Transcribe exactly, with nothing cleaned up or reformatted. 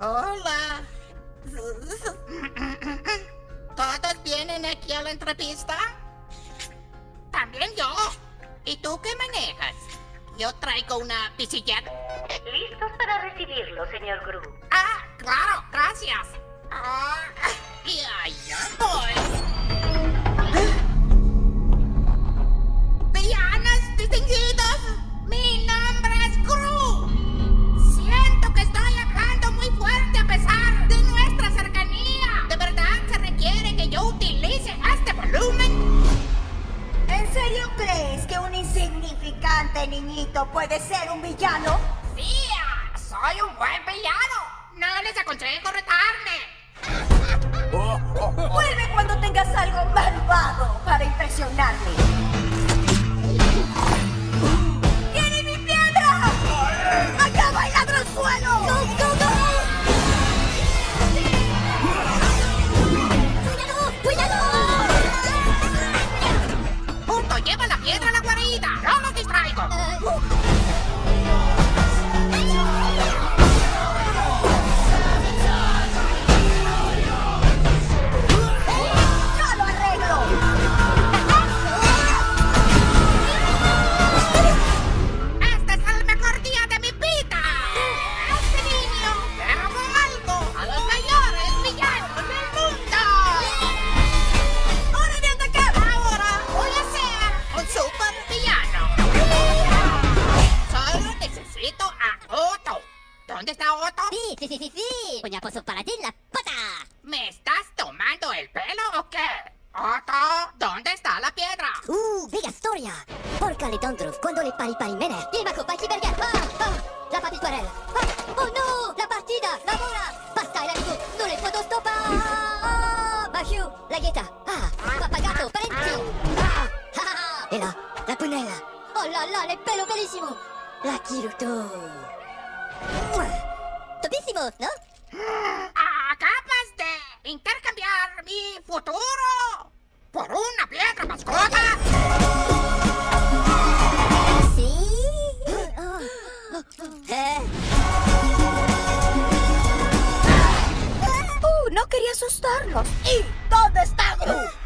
Hola. ¿Todos vienen aquí a la entrevista? También yo. ¿Y tú qué manejas? Yo traigo una bicicleta. Listos para recibirlo, señor Gru. Ah, claro, gracias. Ah, y allá voy. Villanos distinguidos, mi nombre es Gru. Siento que estoy hablando muy fuerte a pesar de nuestra cercanía. ¿De verdad se requiere que yo utilice este volumen? ¿En serio crees que un insignificante niñito puede ser un villano? Sí, soy un buen villano. No les aconsejo retarme. Vuelve cuando tengas algo malvado para impresionarme. ¡Tiene mi piedra! ¡Acaba y ladra al suelo! ¡Go, go, go! ¡Cuidado! ¡Cuidado! Punto, lleva la piedra a la guarida. No los distraigo. ¡Yo lo arreglo! Este es el mejor día de mi vida. Este niño le robó algo a los mayores villanos del mundo. ¡Hora de atacar! Ahora voy a ser un super villano. Solo necesito a Otto. ¿Dónde está Otto? Sí, sí, sí, sí, sí. Voy a poso para ti la pata. ¿Me estás tomando el pelo o qué? Otto, ¿dónde está la piedra? Uh, bella storia. Porca le tondruf, quando le pari pari mene. Il ma coppa berger. Ah, ah, la papituarella. Ah, oh no, la partida, la bola. Basta, el amigo, no le puedo stopar. Ah, Mahiu, la ghetta. Ah, papagato, parenti. Ah, ah, ah. E là, la punella. Oh là là, le pelo bellissimo. La Kiruto. Topissimo, ¿no? Acabas de intercambiar mi futuro por una piedra mascota. Sí. Oh, oh, oh. Eh. ¡Uh! No quería asustarlos. ¿Y dónde está Gru?